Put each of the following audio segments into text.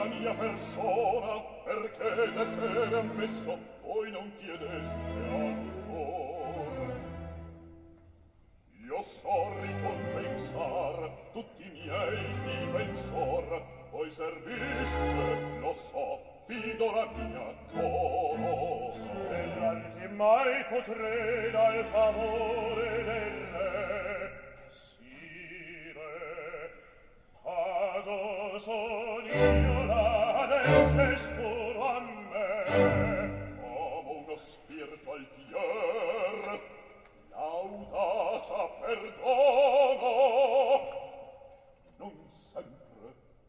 la mia persona, perché d'essere ammesso voi non chiedeste ancor. Io so ricompensar tutti i miei difensor, voi serviste, lo so, fido la mia conosco. Sperrar che mai potrei dal favore del re, sire, pago son io la del che scuro a me. Amo uno spirito altier, l'audacia perdono, non sempre.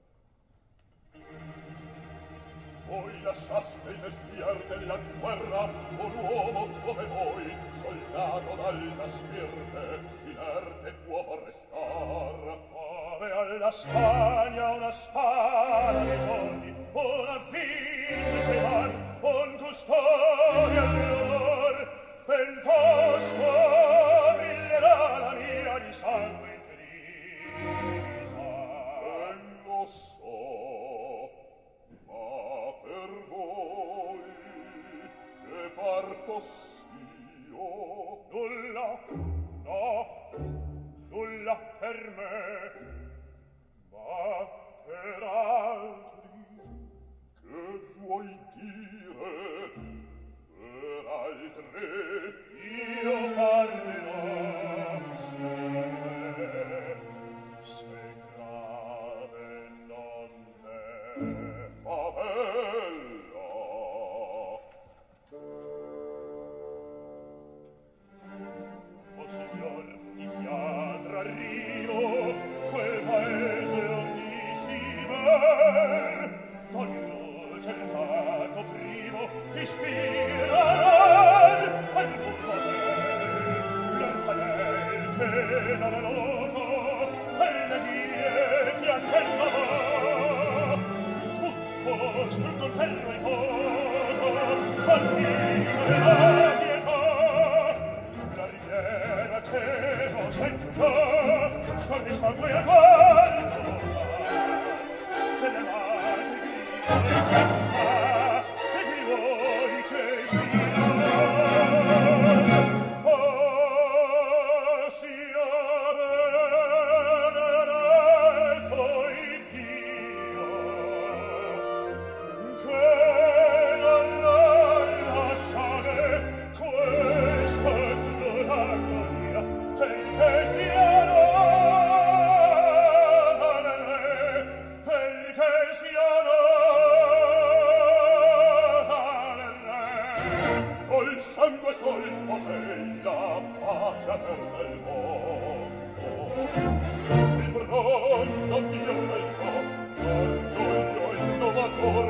Voi lasciaste il mestier della guerra, un uomo come voi, soldato dalla spirne, inerte può restar. Ove alla Spagna una spada di soldi, una figlia se van, un custodio all'onor, ben tosto brillerà la mia di sangue intrisa. Ben lo so, ma per voi che far possio? Nulla, no, nulla per me, ma per altri. Che vuoi dire per altri? Io parlerò, sire, se grave non è. Favella. O signor di Fiandra arrivo, quel paese ogni si bel, d'ogni dolce fatto privo, ispirar al buon l'orfanel che non ha loco, per le vie che anch'ella va, tutto sul coltello e fuoco, bambino e la pietà, la riviera che non sento, scorri sangue a guardo, delle mani grida e di voi che spirano. Oh, sia benedetto Iddio, che non lasciare questa gloria perché siano Col sangue sol potei la pace per nel mondo. Il bronzo mio pelco, l'orgoglio innovator,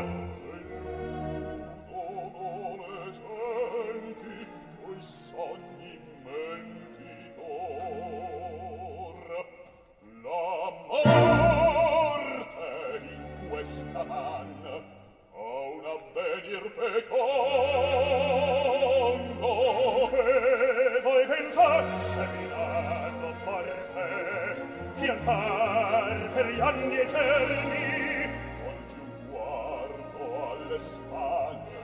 l'illudo le genti, coi sogni mentitor. La morte in questa man ha un avvenir fecondo. Che voi pensate se mi danno morte, piantar per gli anni eterni? Oggi guardo alle spalle,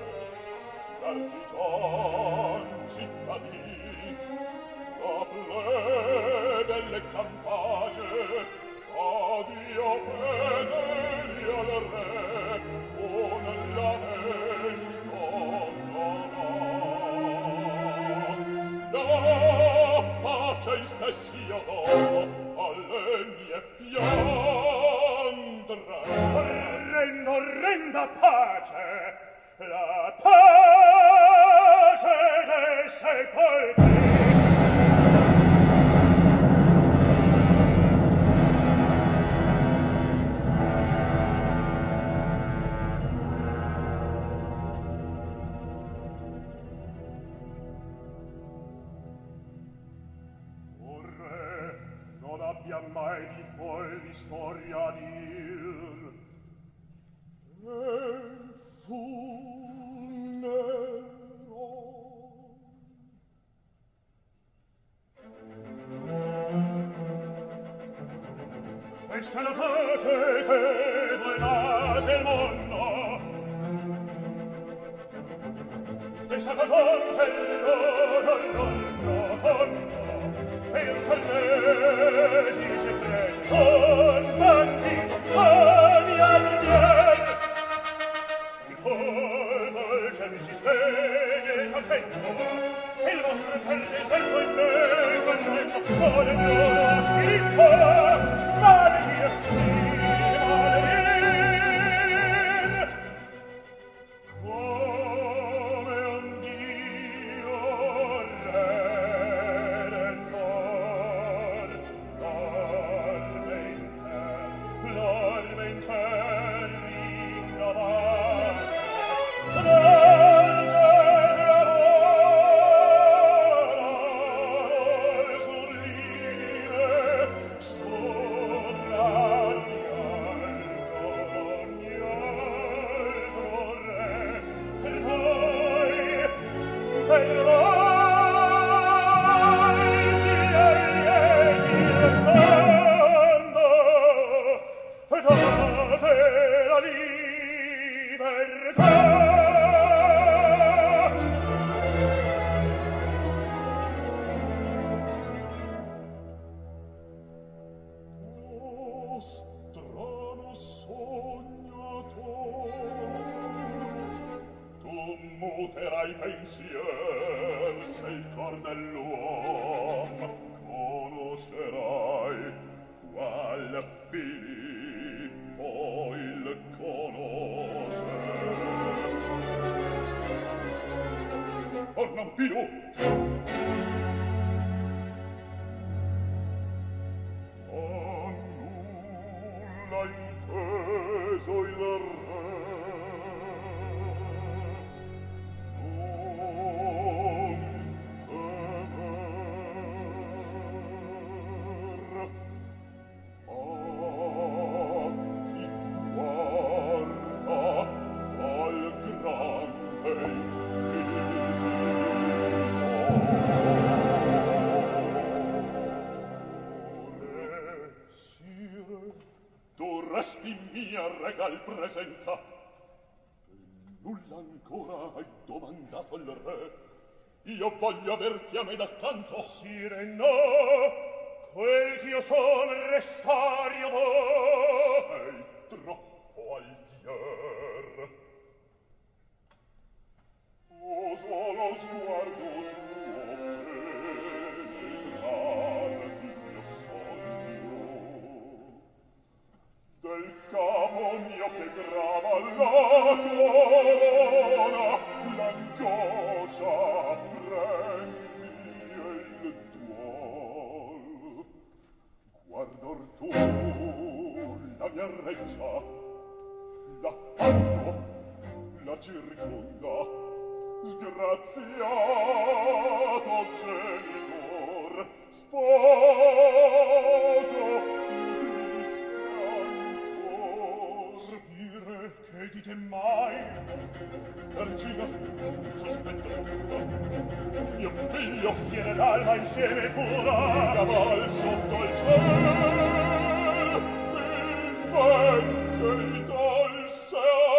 l'artigian cittadin, la plebe e le campagne, addio fedeli al re, un lamento non ha. La pace in stessi io do alle mie fiandre. Orrenda, orrenda pace, la pace dei sepolcri. Abbia mai di fuori di storia dir e fu nero. questa è la pace che voi date il mondo. Pensa che conta il profondo e il carnesi si prende con bandito ogni albier. Il polvo che mi si spegne cacendo e il vostro perde sempre in mezzo al vento sole mio Filippo Valeria sì Valeria come un dio redentore l'orbe in ter rinnovare muterai pensier se il cor dell'uom conoscerai qual Filippo il conosce or non più nulla inteso il re regal presenza e nulla ancora hai domandato al re io voglio averti a me d'accanto sire no quel ch'io son restar io vo sei troppo altier oso lo sguardo tuo penetrar il mio sogno del capo mio che grava la corona l'angoscia prendi il tuol guardor tu la mia reggia l'affanno la circonda sgraziato genitor sposo che dite mai? Regina, sospetto tutto. Mio figlio fiere l'alma insieme pura caval sotto il cielo il ben che gli tolse a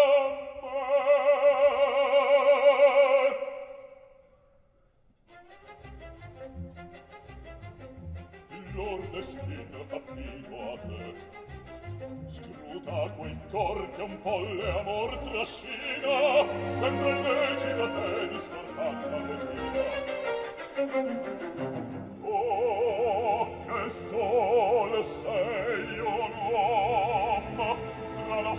me. Il lor destino affido a te scruta quel cor che un folle amor trascina sempre lecito te di scordar la regina oh che sol sei un uomo tra la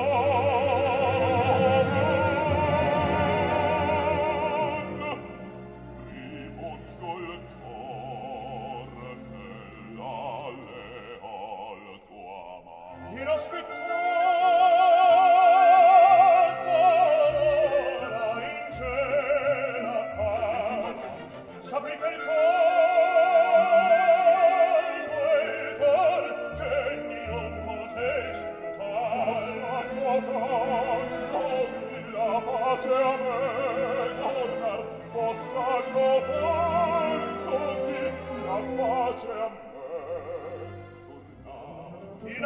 stuola rimongo il cor nella leal tua mano inaspettata l'ora in cielo appare sapri che il cor che non potessi la pace a me tornar possa tanto di la pace a me tornar il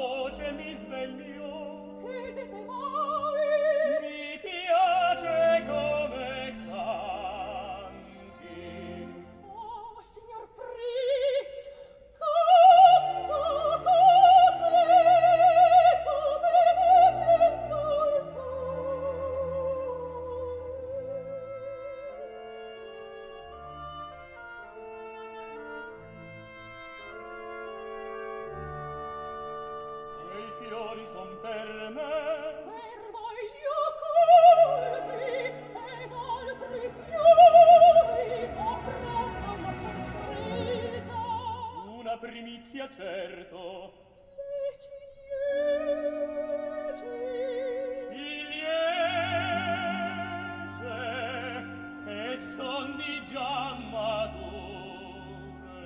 voce mi sveglio. Che dite mai? Mi piace come canti. Oh, signor Fritz, canta così come movendo il Quei fiori son per me. per voi gli occulti ed altri fiori avranno una sorpresa. Una primizia certo. Le Ciliegie e son di già mature.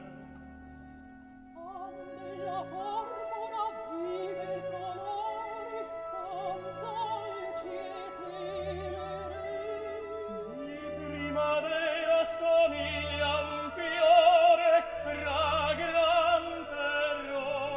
alla porpora vive il colore son dolci e teneri. Di primavera somiglia un fiore fragrante e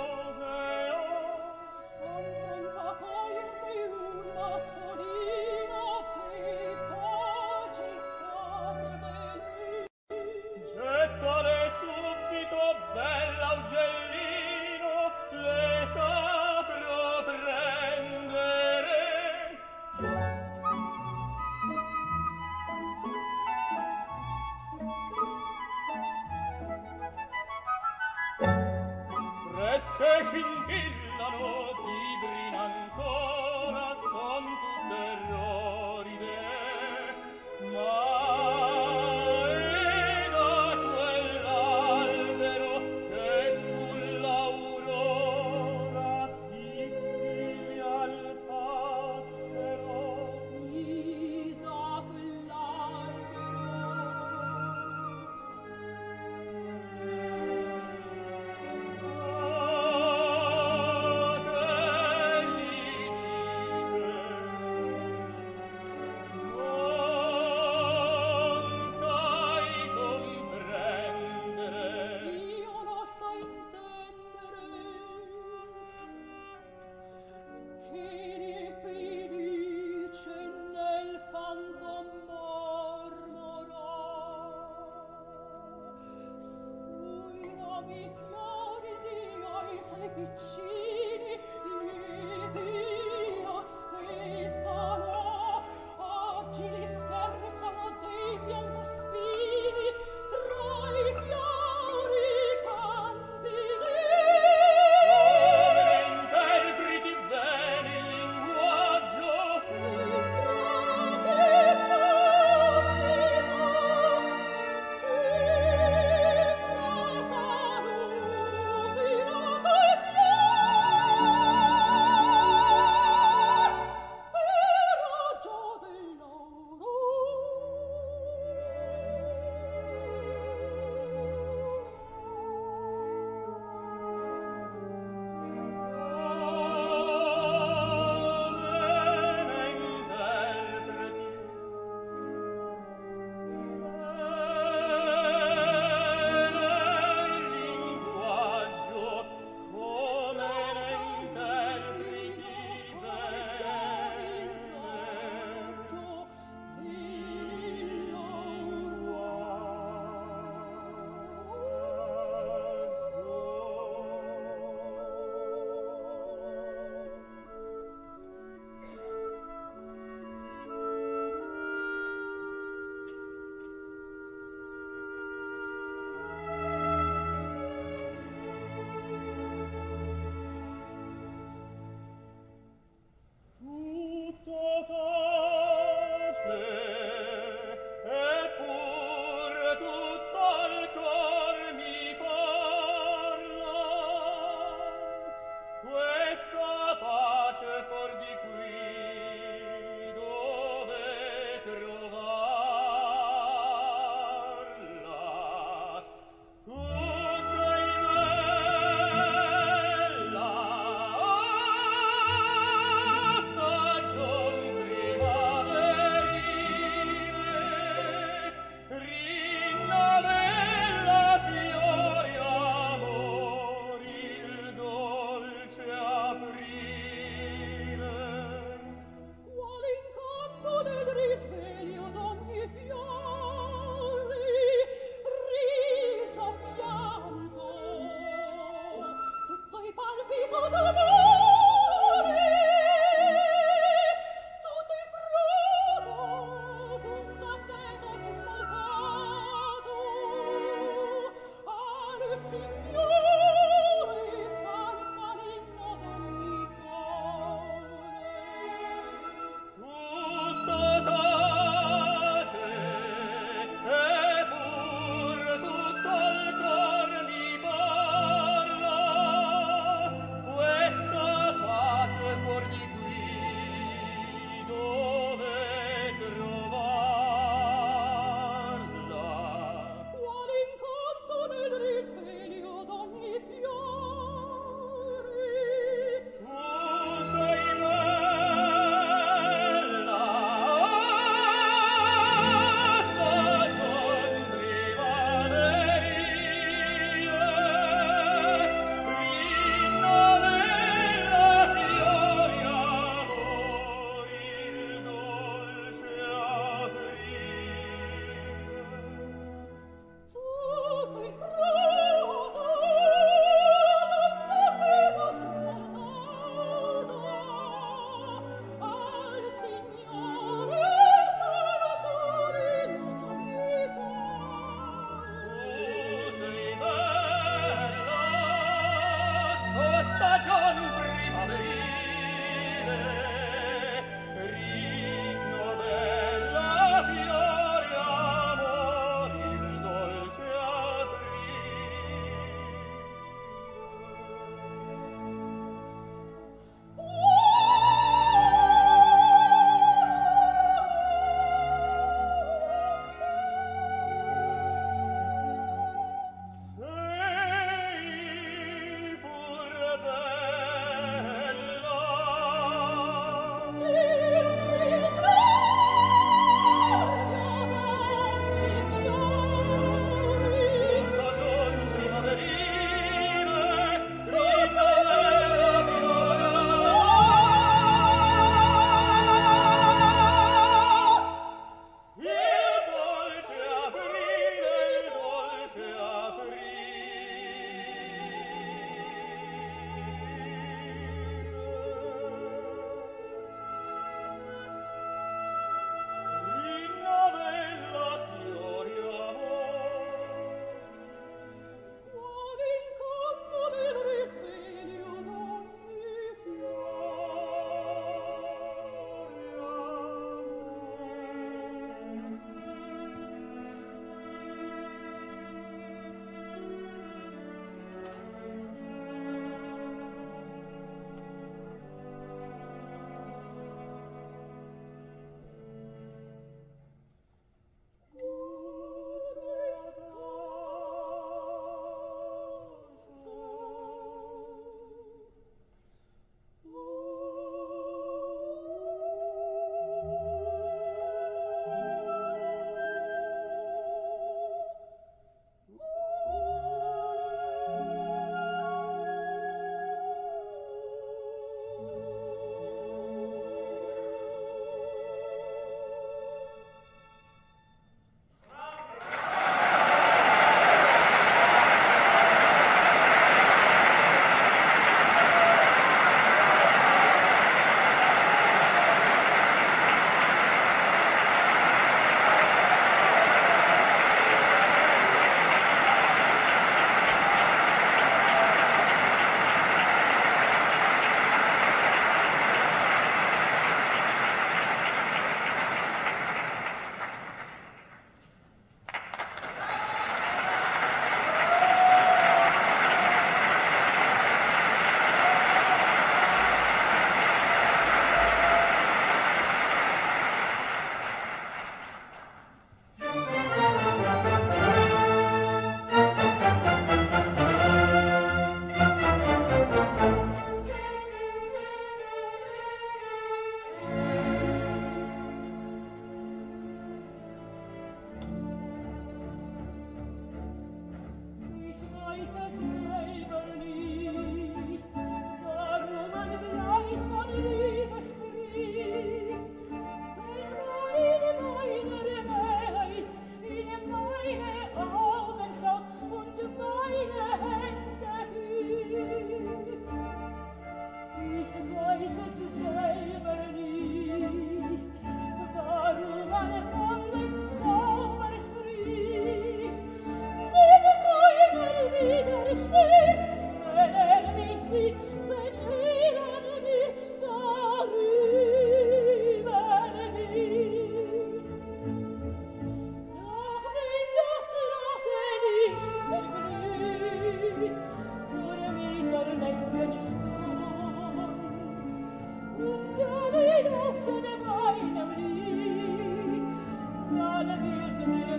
lauschen meinem Lied, dann wird mir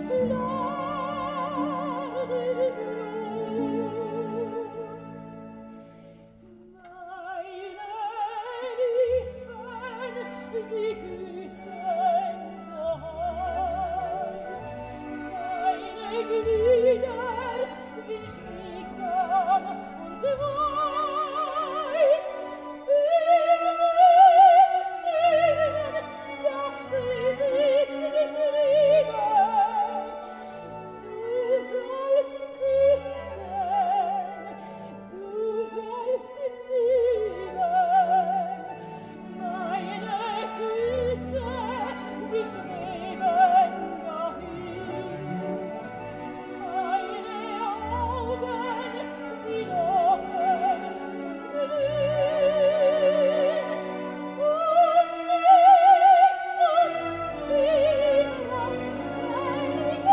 klar der Grund. Meine Lippen, sie küssen so heiß, meine Glieder sind schmiegsam und weiß. In Stillen, das will ich nicht lieben. Du sollst küssen, du sollst lieben. Meine Füße, sie schweben dahin. Meine Augen, sie locken und glühen. Und ich tanz wie rasch, wenn ich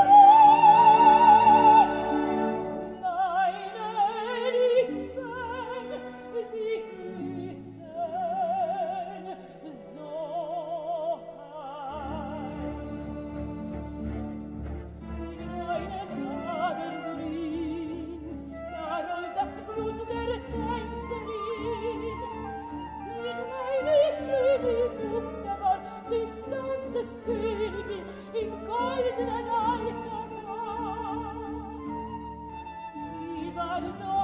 ruf. Meine Lippen, sie küssen so heiß. In meinen Adern drin, da rollt das Blut der Tänzerin. In meine schöne Mutter war des Tanzes Königin im goldenen Alcazar. Sie war so